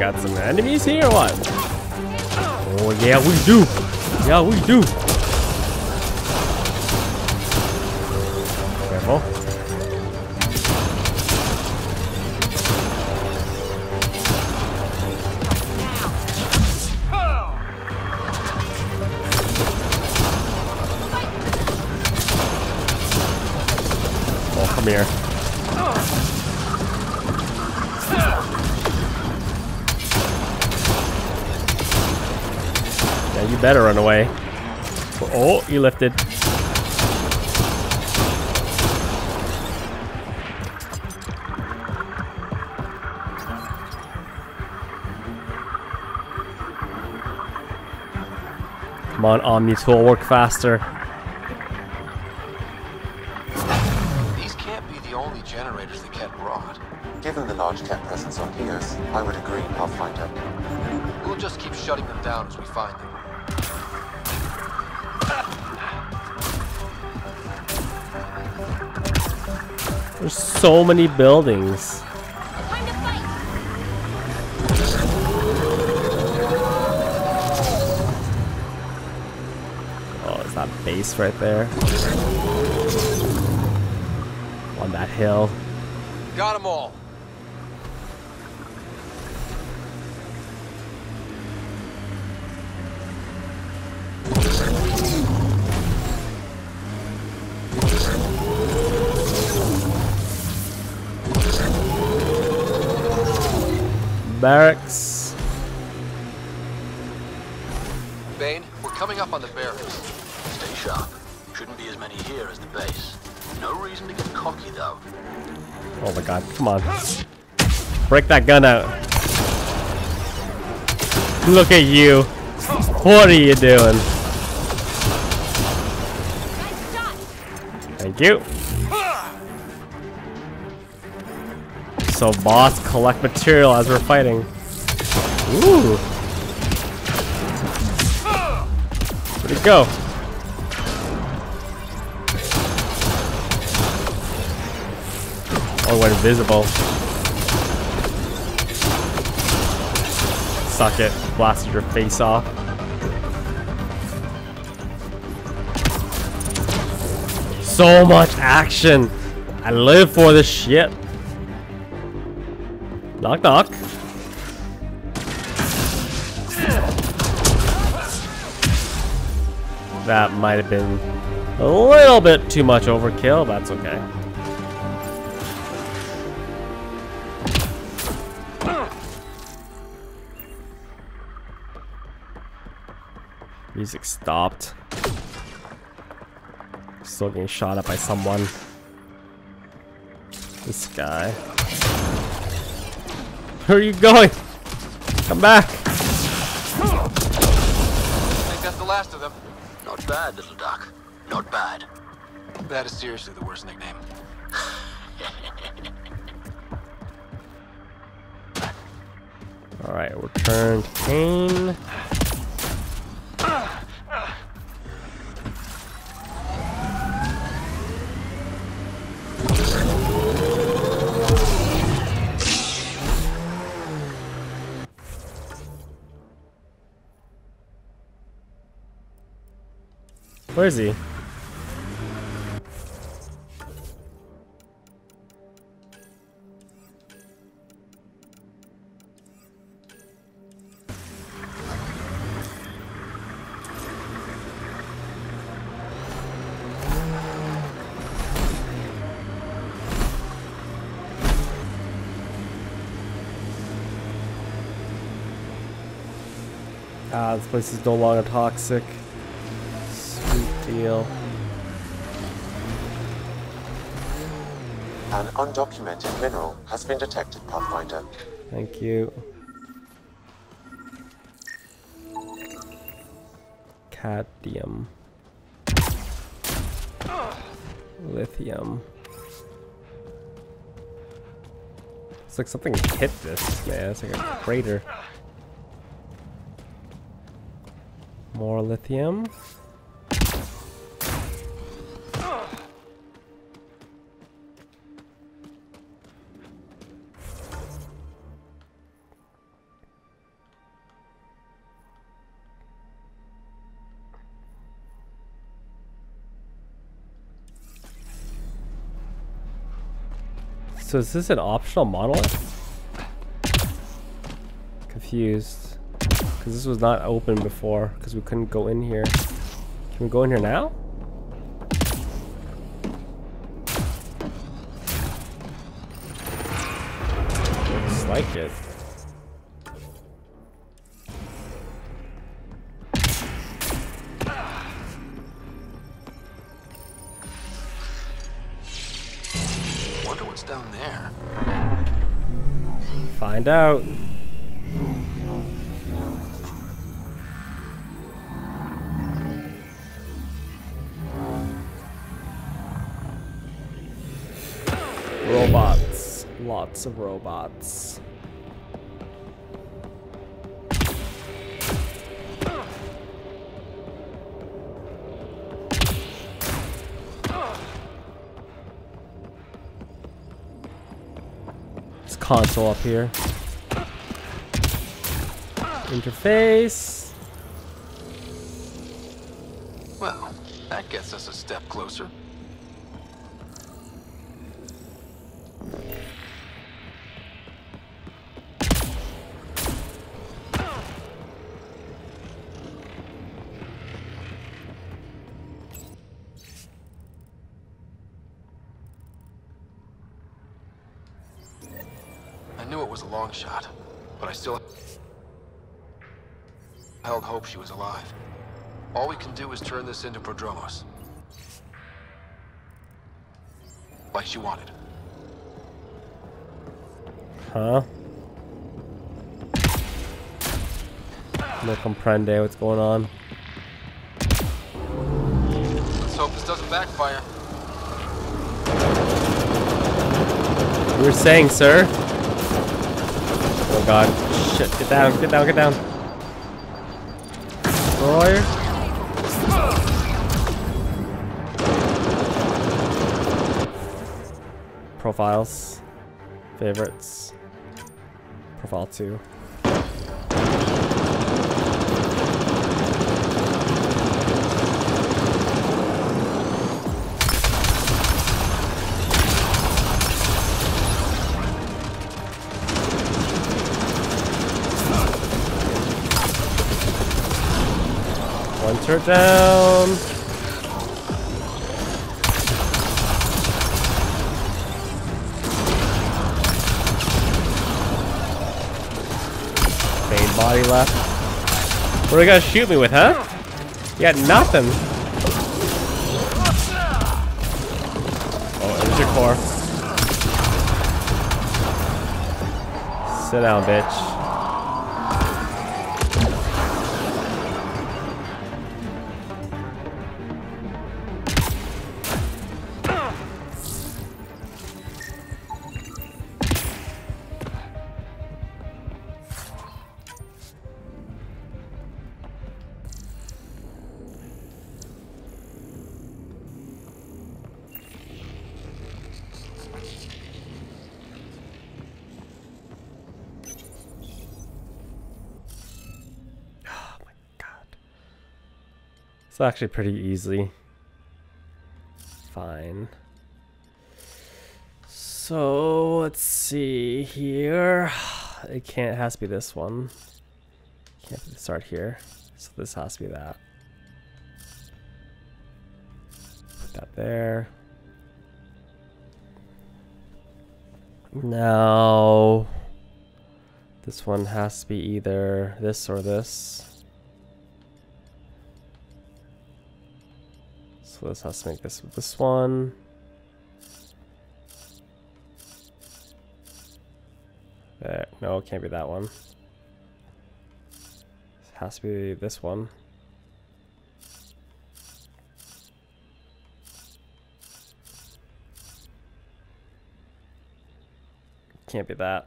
got some enemies here or what? Oh yeah, we do. Yeah, we do. Careful. Oh, come here. Yeah, you better run away. Oh, you lifted. Come on, Omni tool, work faster. These can't be the only generators the Ket brought. Given the large Ket presence on Eos, I would agree, Pathfinder. We'll just keep shutting them down as we find them. There's so many buildings. Time to fight. Oh, is that base right there? On that hill. Got them all. Barracks. Bane, we're coming up on the barracks. Stay sharp. Shouldn't be as many here as the base. No reason to get cocky, though. Oh my god, come on. Break that gun out. Look at you. What are you doing? Thank you. So boss, collect material as we're fighting. Ooh. Where'd it go? Oh, it went invisible. Suck it. Blasted your face off. So much action. I live for this shit. Knock knock. That might have been a little bit too much overkill, but that's okay. Music stopped. Still getting shot at by someone. This guy. Where are you going? Come back. I think that's the last of them. Not bad, little duck. Not bad. That is seriously the worst nickname. Alright, return Kane. Where is he? Ah, this place is no longer toxic. Sweet deal. An undocumented mineral has been detected, Pathfinder. Thank you. Cadmium. Lithium. It's like something hit this, man. It's like a crater. More lithium. So is this an optional monolith? Confused. Because this was not open before. Because we couldn't go in here. Can we go in here now? Looks like it. Wonder what's down there. Find out. Robots. Lots of robots. This console up here. Interface. Well, that gets us a step closer. I knew it was a long shot, but I still held hope she was alive. All we can do is turn this into Prodromos. Like she wanted. Huh? No comprende what's going on. Let's hope this doesn't backfire. You were saying, sir? Oh god. Shit. Get down, get down, get down. Destroyer. Profiles. Favorites. Profile 2. One turret down. Main body left. What are you gonna shoot me with, huh? You got nothing. Oh, there's your core. Sit down, bitch. It's actually pretty easy. Fine. So let's see here. It can't. It has to be this one. Can't start here. So this has to be that. Put that there. Now this one has to be either this or this. So this has to make this with this one. There. No, it can't be that one. It has to be this one. Can't be that.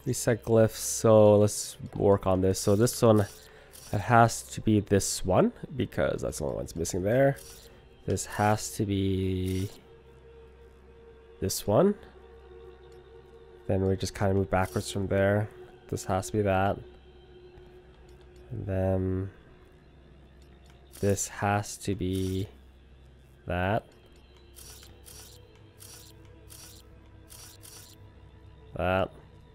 Reset glyphs. So let's work on this. So this one, it has to be this one because that's the only one that's missing there. This has to be this one. Then we just kind of move backwards from there. This has to be that. And then this has to be that. That.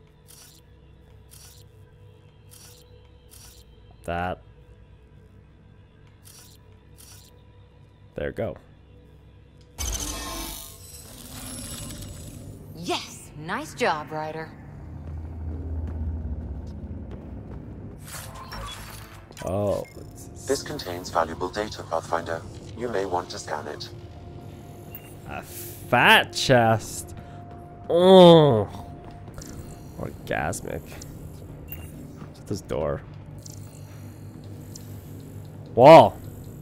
That. There you go. Yes, nice job, Ryder. Oh. This contains valuable data, Pathfinder. You may want to scan it. A fat chest. Oh. Orgasmic. What's this door? Wall.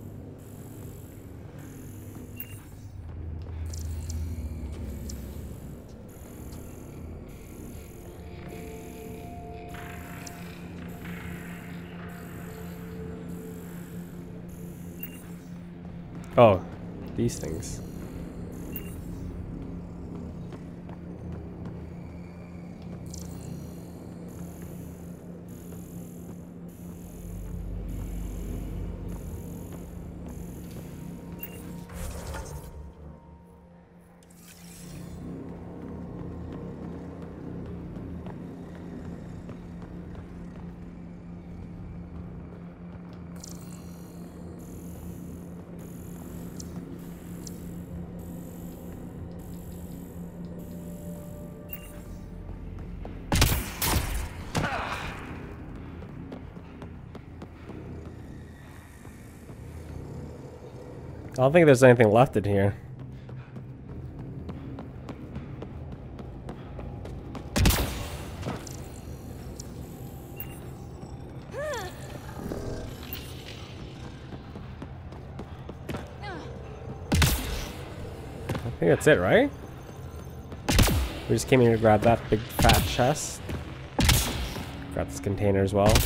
Oh, these things. I don't think there's anything left in here. I think that's it, right? We just came here to grab that big fat chest. Grab this container as well.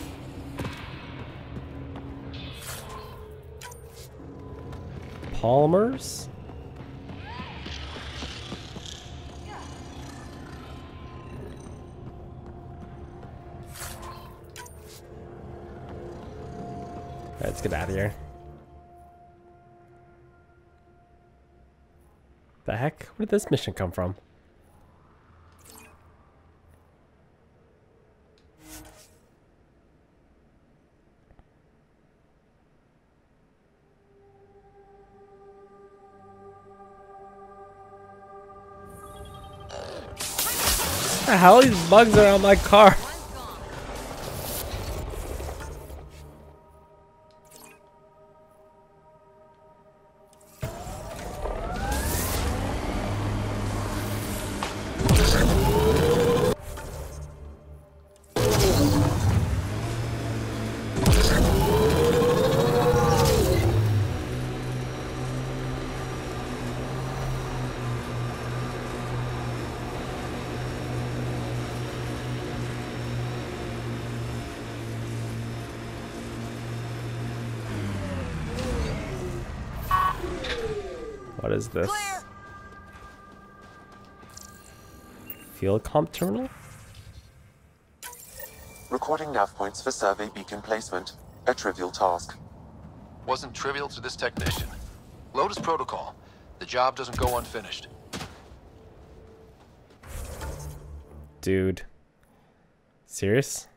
Polymers. Let's get out of here. The heck? Where did this mission come from? What the hell? These bugs are on my car. What is this? Field comp terminal? Recording nav points for survey beacon placement. A trivial task. Wasn't trivial to this technician. Lotus protocol. The job doesn't go unfinished. Dude. Serious?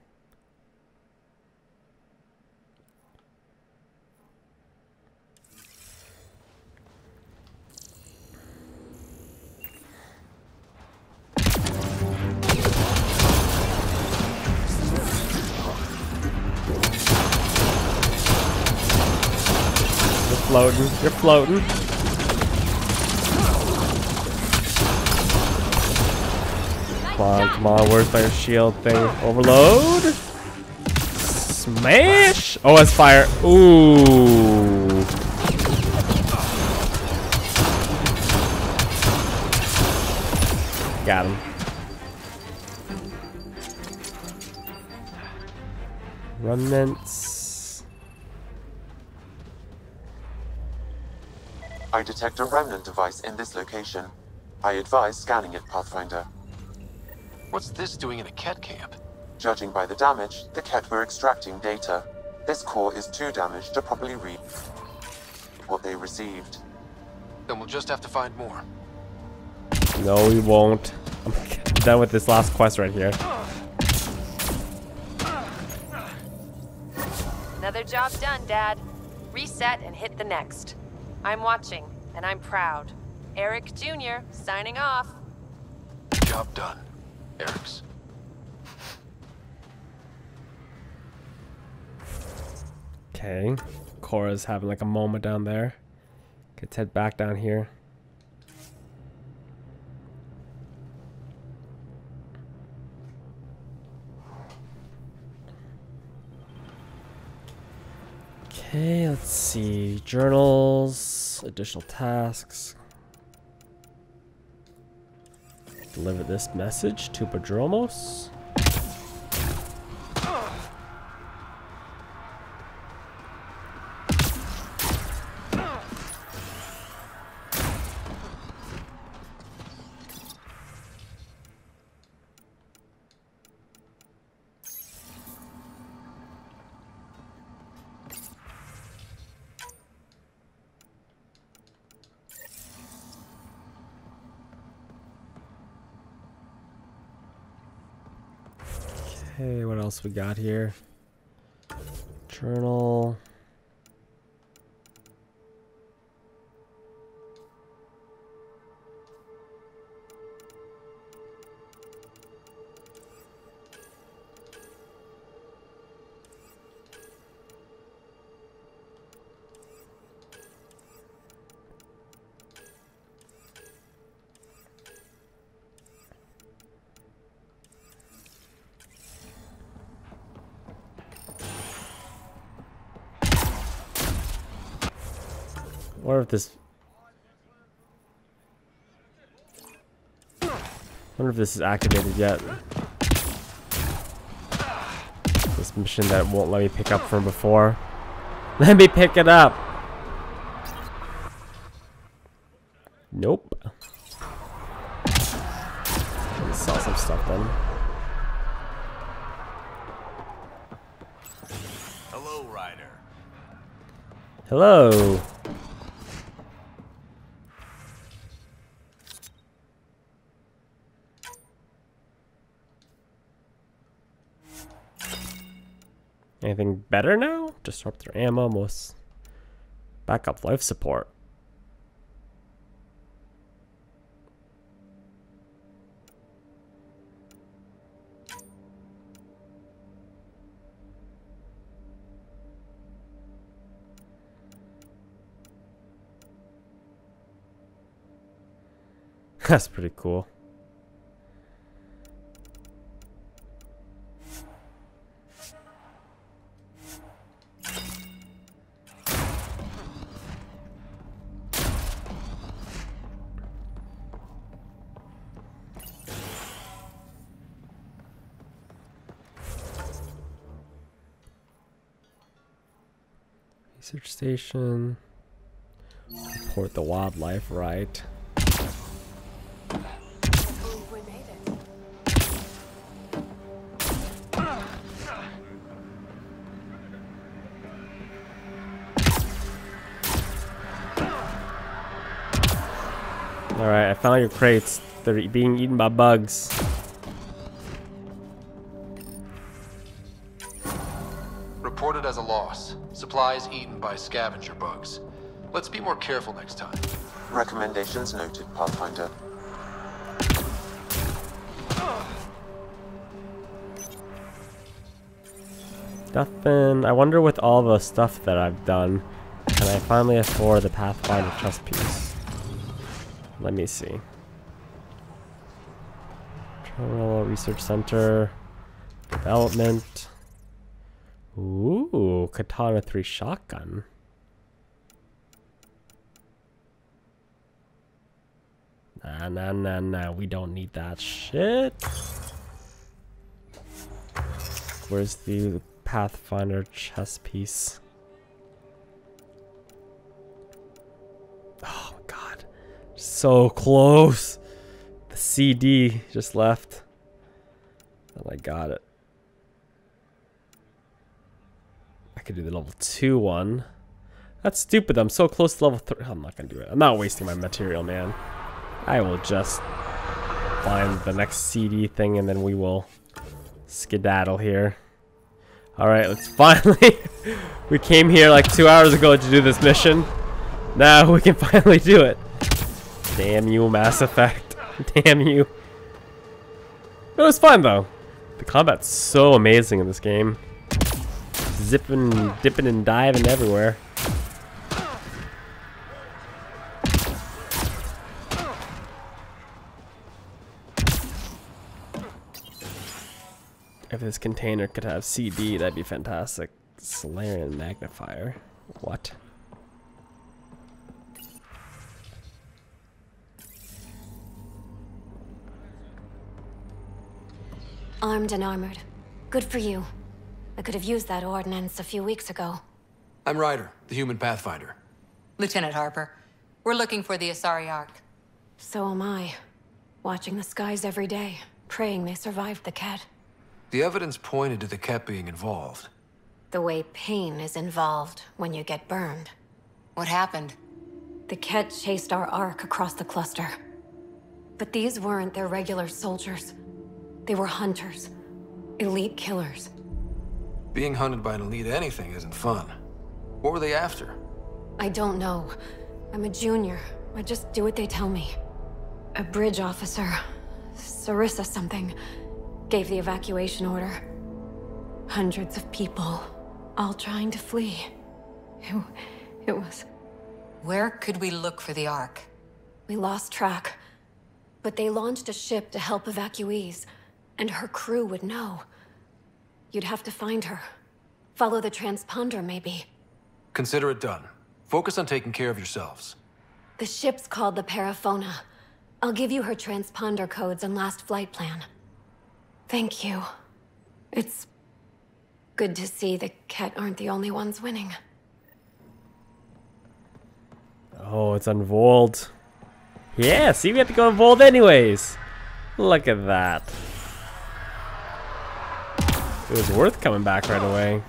Floating. You're floating. Come on, where's my shield thing? Overload? Smash! Oh, it's fire. Ooh. Got him. Remnants. I detect a remnant device in this location. I advise scanning it, Pathfinder. What's this doing in a Ket camp? Judging by the damage, the Ket were extracting data. This core is too damaged to properly read what they received. Then we'll just have to find more. No, we won't. I'm done with this last quest right here. Another job done, Dad. Reset and hit the next. I'm watching, and I'm proud. Eric Jr. signing off. Job done. Eric's. Okay. Cora's having like a moment down there. Let's head back down here. Okay, let's see. Journals, additional tasks. Deliver this message to Padromos. Okay, what else we got here? Journal. Wonder if this. Wonder if this is activated yet. This mission that won't let me pick up from before. Let me pick it up. Nope. Let's sell some stuff then. Hello, Ryder. Hello. Anything better now? Disrupt their ammo, most backup life support. That's pretty cool. Research station. Report the wildlife, right? We made it. Alright, I found your crates. They're being eaten by bugs. Reported as a loss. Supplies eaten by scavenger bugs. Let's be more careful next time. Recommendations noted, Pathfinder. Nothing. I wonder with all the stuff that I've done, can I finally afford the Pathfinder chess piece? Let me see. Terminal Research Center. Development. Ooh, Katana 3 shotgun. Nah, we don't need that shit. Where's the Pathfinder chess piece. Oh my god. So close. The CD just left. And I got it. I could do the level 2 one. That's stupid. I'm so close to level 3. I'm not gonna do it. I'm not wasting my material, man. I will just find the next CD thing and then we will skedaddle here. Alright, let's finally... We came here like 2 hours ago to do this mission. Now we can finally do it. Damn you, Mass Effect. Damn you. It was fun though. The combat's so amazing in this game. Zipping, dipping, and diving everywhere. If this container could have CD, that'd be fantastic. Solarian magnifier. What? Armed and armored. Good for you. I could have used that ordnance a few weeks ago. I'm Ryder, the human Pathfinder. Lieutenant Harper, we're looking for the Asari Ark. So am I. Watching the skies every day, praying they survived the Ket. The evidence pointed to the Ket being involved. The way pain is involved when you get burned. What happened? The Ket chased our Ark across the cluster. But these weren't their regular soldiers. They were hunters. Elite killers. Being hunted by an elite anything isn't fun. What were they after? I don't know. I'm a junior. I just do what they tell me. A bridge officer, Sarissa something, gave the evacuation order. Hundreds of people, all trying to flee. It was... Where could we look for the Ark? We lost track. But they launched a ship to help evacuees, and her crew would know. You'd have to find her. Follow the transponder, maybe. Consider it done. Focus on taking care of yourselves. The ship's called the Paraphona. I'll give you her transponder codes and last flight plan. Thank you. It's good to see the Ket aren't the only ones winning. Oh, it's on Vold. Yeah, see, we have to go on Vold anyways. Look at that. It was worth coming back right away.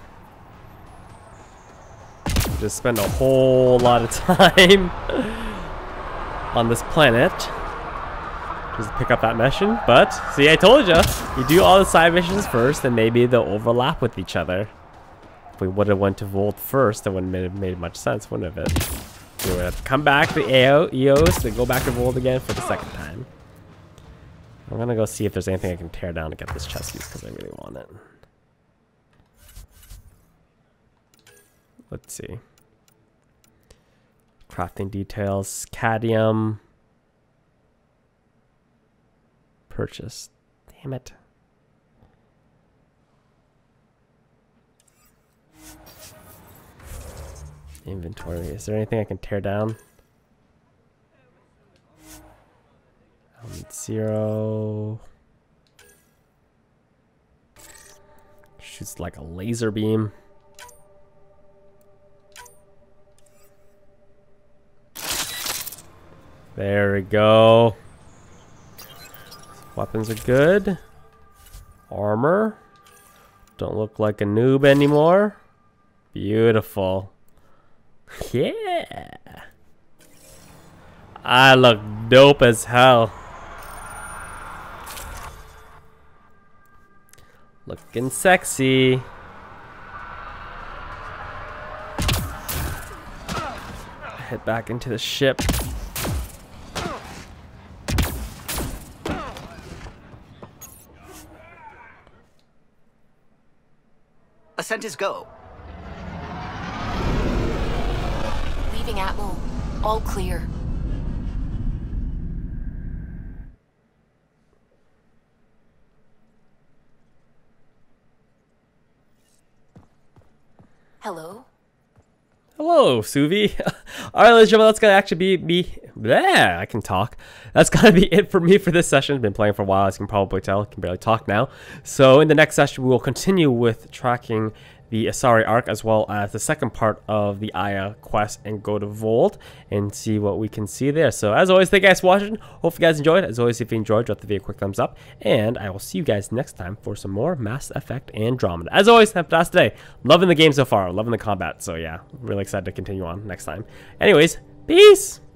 Just spend a whole lot of time on this planet. Just pick up that mission. But, see, I told you. You do all the side missions first, and maybe they'll overlap with each other. If we would have went to Volt first, that wouldn't have made much sense, wouldn't it? We would have to come back to EOS, then go back to Volt again for the second time. I'm gonna go see if there's anything I can tear down to get this chest piece, because I really want it. Let's see. Crafting details, cadmium. Purchase. Damn it. Inventory. Is there anything I can tear down? Element 0. Shoots like a laser beam. There we go. Weapons are good. Armor. Don't look like a noob anymore. Beautiful. Yeah. I look dope as hell. Looking sexy. Head back into the ship. Ascent is go. Leaving Atmo. All clear. Hello? Hello, Suvi. All right, ladies and gentlemen, that's going to actually be me. Bleh, I can talk. That's going to be it for me for this session. Been playing for a while, as you can probably tell. I can barely talk now. So in the next session, we will continue with tracking the Asari arc, as well as the second part of the Aya quest, and go to Vold and see what we can see there. So as always, thank you guys for watching. Hope you guys enjoyed. As always, if you enjoyed, drop the video a quick thumbs up, and I will see you guys next time for some more Mass Effect Andromeda. As always, have a fantastic day. Loving the game so far, loving the combat. So yeah, really excited to continue on next time. Anyways, peace.